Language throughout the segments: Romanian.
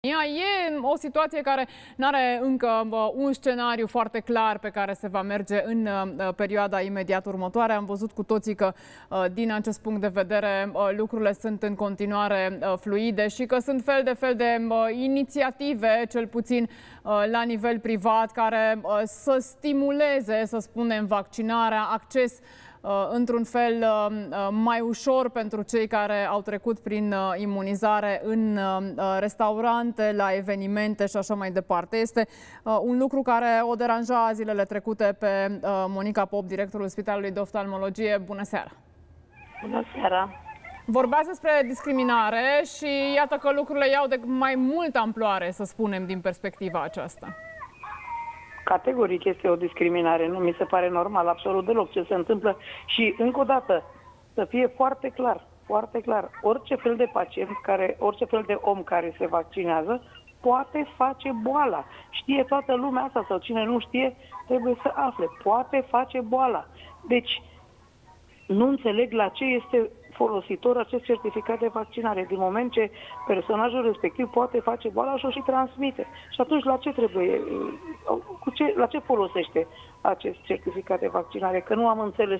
E o situație care nu are încă un scenariu foarte clar pe care se va merge în perioada imediat următoare. Am văzut cu toții că din acest punct de vedere lucrurile sunt în continuare fluide și că sunt fel de inițiative, cel puțin la nivel privat, care să stimuleze, să spunem, vaccinarea, acces într-un fel mai ușor pentru cei care au trecut prin imunizare în restaurante, la evenimente și așa mai departe. Este un lucru care o deranja zilele trecute pe Monica Pop, directorul Spitalului de Oftalmologie. Bună seara! Bună seara! Vorbeați despre discriminare și iată că lucrurile iau de mai multă amploare, să spunem, din perspectiva aceasta. Categoric este o discriminare, nu mi se pare normal absolut deloc ce se întâmplă și încă o dată să fie foarte clar, orice fel de pacient, orice fel de om care se vaccinează poate face boala. Știe toată lumea asta sau cine nu știe trebuie să afle, poate face boala. Deci nu înțeleg la ce este folositor acest certificat de vaccinare, din moment ce personajul respectiv poate face boala și o și transmite. Și atunci la ce trebuie, la ce folosește acest certificat de vaccinare? Că nu am înțeles.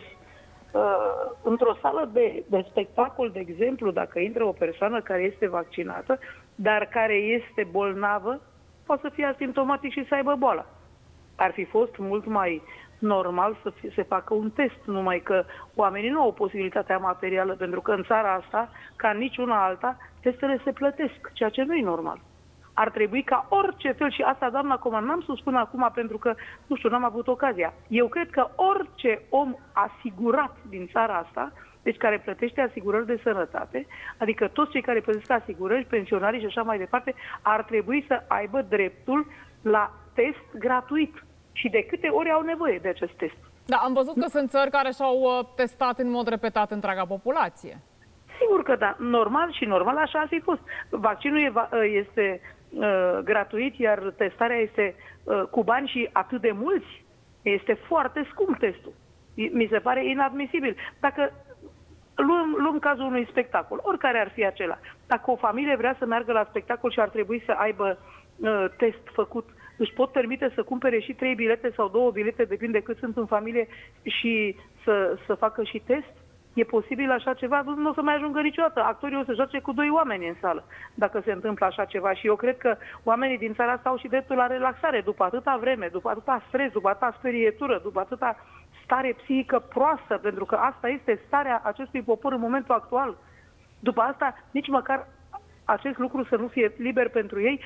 Într-o sală de spectacol, de exemplu, dacă intră o persoană care este vaccinată, dar care este bolnavă, poate să fie asimptomatic și să aibă boala. Ar fi fost mult mai normal să se facă un test, numai că oamenii nu au posibilitatea materială, pentru că în țara asta, ca în niciuna alta, testele se plătesc, ceea ce nu e normal. Ar trebui ca orice fel, și asta, doamna Coman, n-am să spun acum pentru că, nu știu, n-am avut ocazia. Eu cred că orice om asigurat din țara asta, deci care plătește asigurări de sănătate, adică toți cei care plătesc asigurări, pensionarii și așa mai departe, ar trebui să aibă dreptul la test gratuit. Și de câte ori au nevoie de acest test. Da, am văzut că sunt țări care și-au testat în mod repetat întreaga populație. Sigur că da, normal și normal așa ar fi fost. Vaccinul este gratuit, iar testarea este cu bani și atât de mulți. Este foarte scump testul. Mi se pare inadmisibil. Dacă luăm cazul unui spectacol, oricare ar fi acela, dacă o familie vrea să meargă la spectacol și ar trebui să aibă test făcut, își pot permite să cumpere și 3 bilete sau 2 bilete, depinde cât sunt în familie, și să facă și test? E posibil așa ceva? Nu o să mai ajungă niciodată. Actorii o să joace cu 2 oameni în sală, dacă se întâmplă așa ceva. Și eu cred că oamenii din țara asta au și dreptul la relaxare. După atâta vreme, după atâta stres, după atâta sperietură, după atâta stare psihică proastă, pentru că asta este starea acestui popor în momentul actual. După asta, nici măcar acest lucru să nu fie liber pentru ei,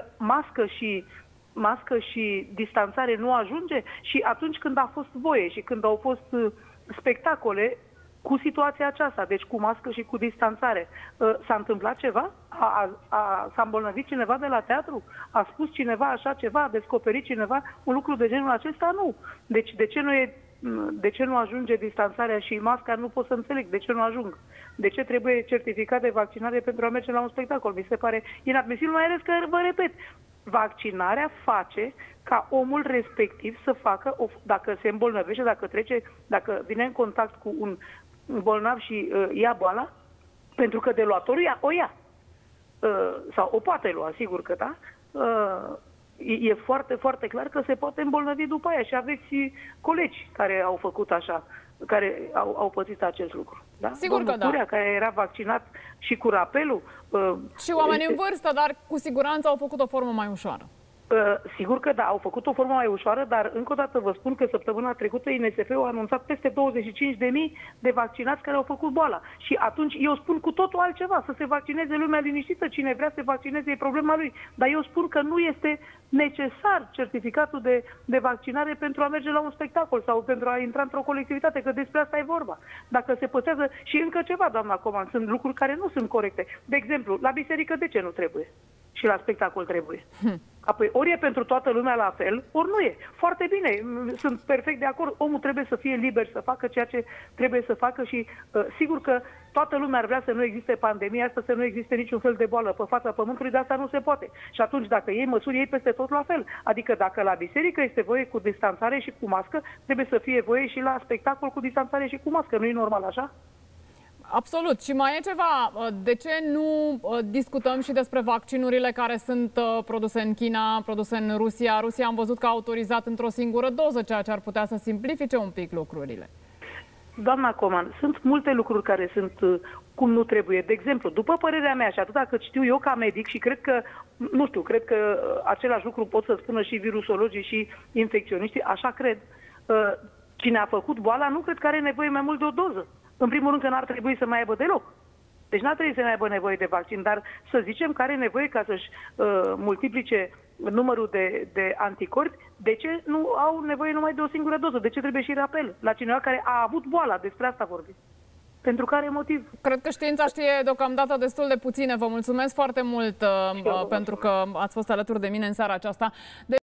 mască și distanțare nu ajunge, și atunci când a fost voie și când au fost spectacole cu situația aceasta, deci cu mască și cu distanțare, s-a întâmplat ceva? S-a îmbolnăvit cineva de la teatru? A spus cineva așa ceva? A descoperit cineva un lucru de genul acesta? Nu. Deci de ce nu ajunge distanțarea și masca? Nu pot să înțeleg de ce nu ajung. De ce trebuie certificat de vaccinare pentru a merge la un spectacol? Mi se pare inadmisibil, mai ales că, vă repet, vaccinarea face ca omul respectiv să facă, dacă se îmbolnăvește, dacă vine în contact cu un bolnav și ia boala, pentru că de luatorul o ia. Sau o poate lua, sigur că da. E foarte, foarte clar că se poate îmbolnăvi după aia și aveți colegi care au făcut așa, care au pățit acest lucru. Da? Sigur că da. Curea, care era vaccinat și cu rapelul. Și oameni în vârstă, dar cu siguranță au făcut o formă mai ușoară. Sigur că da, au făcut o formă mai ușoară, dar încă o dată vă spun că săptămâna trecută INSF-ul a anunțat peste 25.000 de vaccinați care au făcut boala. Și atunci eu spun cu totul altceva, să se vaccineze lumea liniștită, cine vrea să se vaccineze e problema lui. Dar eu spun că nu este necesar certificatul de vaccinare pentru a merge la un spectacol sau pentru a intra într-o colectivitate, că despre asta e vorba. Dacă se pățează și încă ceva, doamna Coman, sunt lucruri care nu sunt corecte. De exemplu, la biserică de ce nu trebuie? Și la spectacol trebuie. Apoi, ori e pentru toată lumea la fel, ori nu e. Foarte bine, sunt perfect de acord. Omul trebuie să fie liber să facă ceea ce trebuie să facă și sigur că toată lumea ar vrea să nu existe pandemia asta, să nu existe niciun fel de boală pe fața pământului, dar asta nu se poate. Și atunci, dacă iei măsuri, iei peste tot la fel. Adică dacă la biserică este voie cu distanțare și cu mască, trebuie să fie voie și la spectacol cu distanțare și cu mască. Nu e normal așa? Absolut. Și mai e ceva. De ce nu discutăm și despre vaccinurile care sunt produse în China, produse în Rusia? Rusia am văzut că a autorizat într-o singură doză, ceea ce ar putea să simplifice un pic lucrurile. Doamna Coman, sunt multe lucruri care sunt cum nu trebuie. De exemplu, după părerea mea și atâta cât știu eu ca medic și cred că, nu știu, cred că același lucru pot să spună și virusologii și infecționiștii, așa cred. Cine a făcut boala nu cred că are nevoie mai mult de o doză. În primul rând că n-ar trebui să mai aibă deloc. Deci n-ar trebui să mai aibă nevoie de vaccin, dar să zicem că are nevoie ca să-și multiplice numărul de anticorpi, de ce nu au nevoie numai de o singură doză? De ce trebuie și rapel la cineva care a avut boala? Despre asta vorbim. Pentru care motiv? Cred că știința știe deocamdată destul de puține. Vă mulțumesc foarte mult pentru că ați fost alături de mine în seara aceasta.